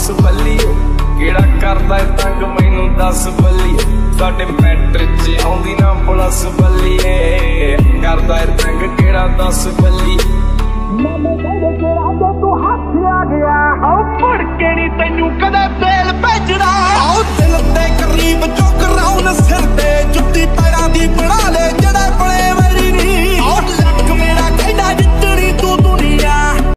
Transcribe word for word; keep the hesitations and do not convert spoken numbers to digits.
पास बल्लीए केड़ा करदा है तंग मैनू दस बल्लीए साडे मैटर च आउंदी ना प्लस बल्लीए करदा है तंग केड़ा दस बल्लीए।